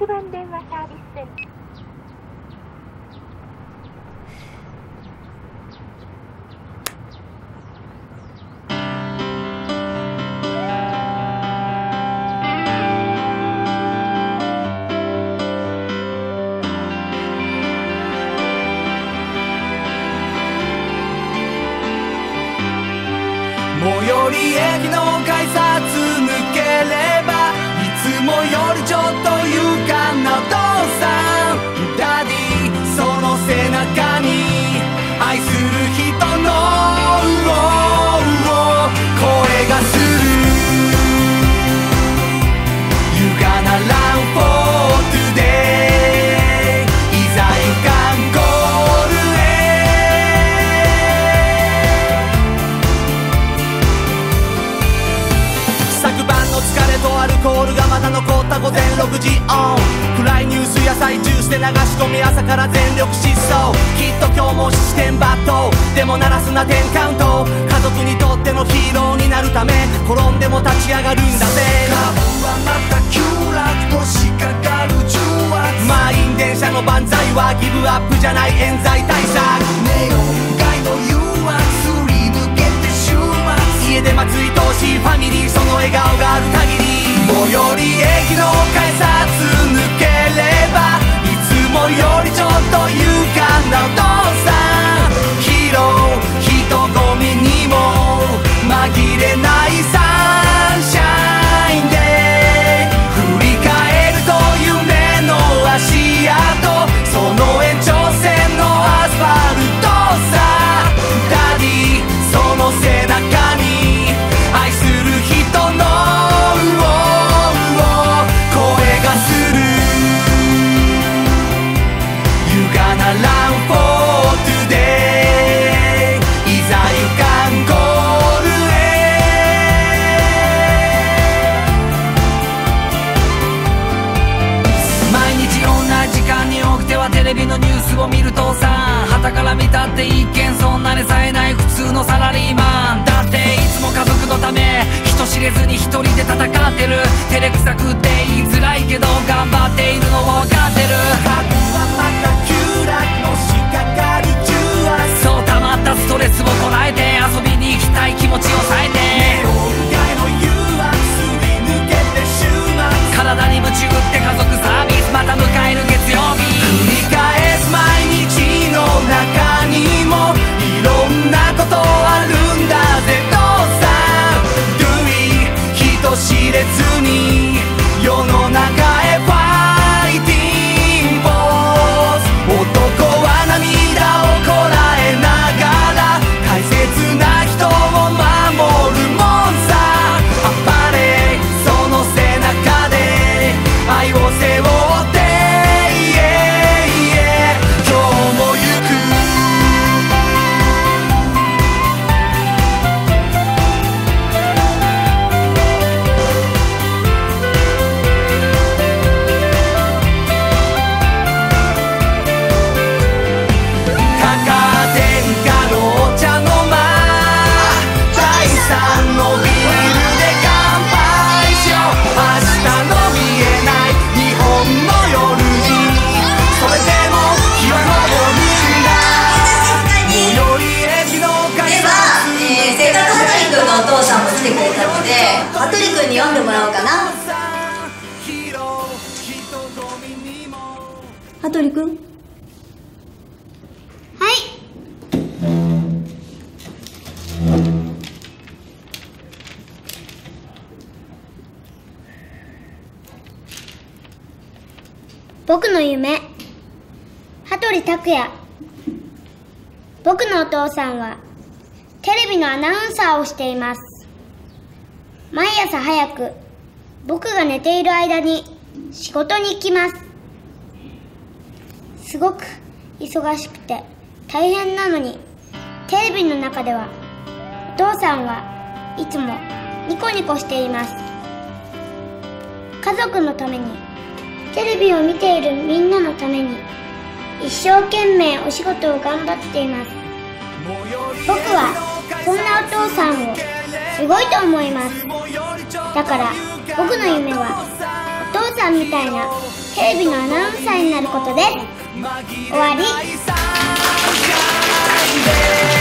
番電話サービスセンター。 最寄り駅の改札抜ければいつもよりちょっと勇敢なお父さんダディ、その背中に愛する人の声がする You gonna run for today いざ行かんゴール昨晩の疲れとアルコールがまだ残った午前6時オン暗いニュース野菜ジュースで流し込み朝から全力疾走きっと今日も視点抜刀でも鳴らすな10カウント家族にとってのヒーローになるため転んでも立ち上がるんだぜ株はまた急落としかかる重圧満員電車の万歳はギブアップじゃない冤罪対策ネオン街の誘惑すり抜けて週末家で待つ愛おしいファミリーその笑顔がある限り最寄り駅の改札抜ければいつもよりちょっと勇敢なお父さんヒーロー人混みにも紛れないサンシャインで振り返ると夢の足跡その延長線のアスファルトさダディその背中に愛する人の声がする You gonna run for today いざ行かんゴールへ毎日同じ時間に起きてはテレビのニュースを見るとさ傍から見たって一見そんなに冴えない普通のサラリーマンだっていつも家族のため人知れずに一人で戦ってる照れくさくって言いづらいけど頑張っているのは分かってる核はまた急落のしかかる重圧そう溜まったストレスをこらえて遊びに行きたい気持ちを抑えてネオン街の誘惑すり抜けて週末体に夢中って家族サービスまた迎える月曜日繰り返す毎日の中にもいろんなことあるんだぜ父さん Do it 人知れずに世の中へファイティングボス男は涙をこらえながら大切な人を守るもんさ暴れその背中で愛を背負って今日も行く羽鳥くんに読んでもらおうかな。羽鳥くん。はい。 僕の夢、羽鳥拓也。僕のお父さんはテレビのアナウンサーをしています。毎朝早く僕が寝ている間に仕事に行きます。すごく忙しくて大変なのにテレビの中ではお父さんはいつもニコニコしています。家族のためにテレビを見ているみんなのために一生懸命お仕事を頑張っています。僕はそんなお父さんをすごいと思います。だから僕の夢はお父さんみたいなテレビのアナウンサーになることです。終わり。